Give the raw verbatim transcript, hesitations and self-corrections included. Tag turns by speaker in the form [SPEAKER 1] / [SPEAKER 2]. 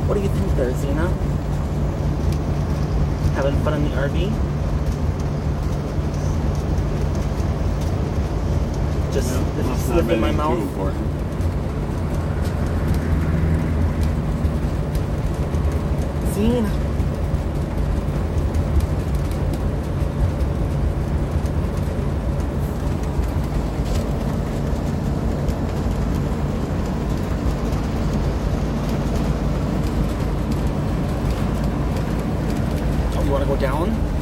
[SPEAKER 1] What do you think there, Xena? Having fun in the R V? Just
[SPEAKER 2] Yeah,
[SPEAKER 1] sniffing my mouth? Xena. Oh, you want to go down?